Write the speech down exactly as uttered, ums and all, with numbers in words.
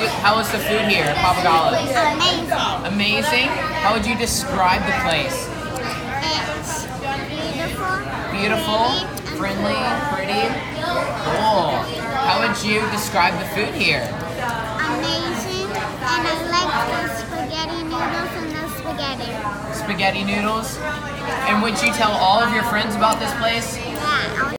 How was the food here at Pappagallos? Amazing. Amazing? How would you describe the place? It's beautiful. Beautiful, friendly, pretty. Cool. How would you describe the food here? Amazing. And I like the spaghetti noodles and the spaghetti. Spaghetti noodles? And would you tell all of your friends about this place?